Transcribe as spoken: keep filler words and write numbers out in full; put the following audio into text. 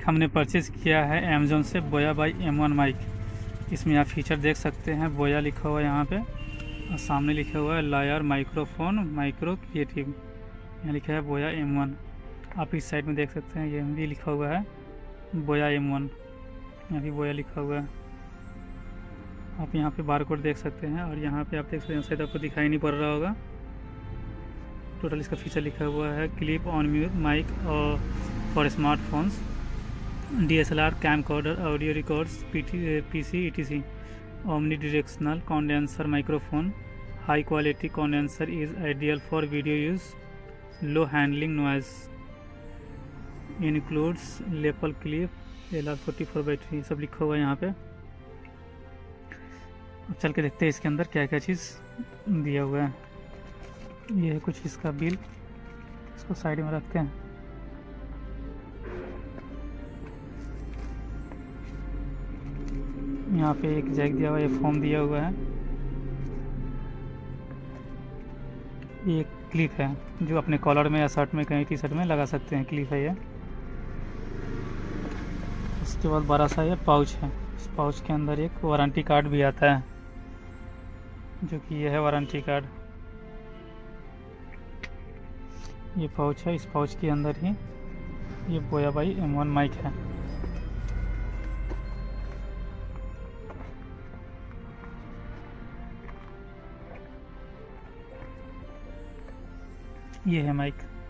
हमने परचेज़ किया है अमेज़ोन से बोया बाई एम वन माइक। इसमें आप फीचर देख सकते हैं, बोया लिखा हुआ है यहाँ पे और सामने लिखा हुआ है लायर माइक्रोफोन माइक्रो क्रिएटिव, यहाँ लिखा है बोया एम वन। आप इस साइड में देख सकते हैं, ये भी लिखा हुआ है बोया एम वन, यहाँ भी बोया लिखा हुआ है। आप यहाँ पे बार कोड देख सकते हैं और यहाँ पे आप देख सकते हैं, शायद आपको दिखाई नहीं पड़ रहा होगा। टोटल इसका फीचर लिखा हुआ है क्लिप ऑन म्यूट माइक और for smartphones, D S L R, camcorder, audio records, P C E T C, omnidirectional condenser microphone, high quality condenser is ideal for video use, low handling noise, includes lapel clip, L R forty four battery, सब लिखा हुआ है यहाँ पे। अब चल के देखते हैं इसके अंदर क्या क्या चीज़ दिया हुआ है। ये है कुछ इसका बिल, इसको साइड में रखते हैं। यहाँ पे एक जैक दिया हुआ है, फोम दिया हुआ है, ये क्लिप है जो अपने कॉलर में या शर्ट में कहीं टी शर्ट में लगा सकते हैं, क्लिप है ये। इसके बाद बड़ा सा ये पाउच है, इस पाउच के अंदर एक वारंटी कार्ड भी आता है, जो कि ये है वारंटी कार्ड। ये पाउच है, इस पाउच के अंदर ही ये बोया बाई एम वन माइक है। ये है माइक।